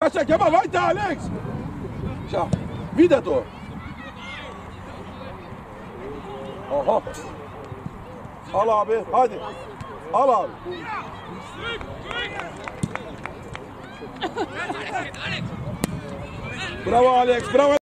Geh mal weiter, Alex! Tja, wieder Tor. Aha. Al abi, hadi. Al abi. Bravo Alex, bravo.